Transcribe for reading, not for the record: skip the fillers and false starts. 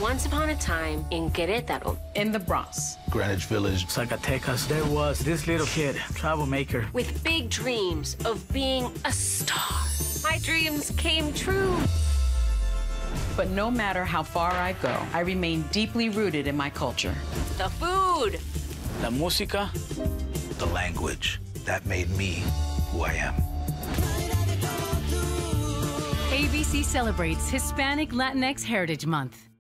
Once upon a time in Querétaro, in the Bronx, Greenwich Village, Zacatecas, there was this little kid, travel maker, with big dreams of being a star. My dreams came true. but no matter how far I go, I remain deeply rooted in my culture. The food. la música. the language that made me who I am. ABC celebrates Hispanic Latinx Heritage Month.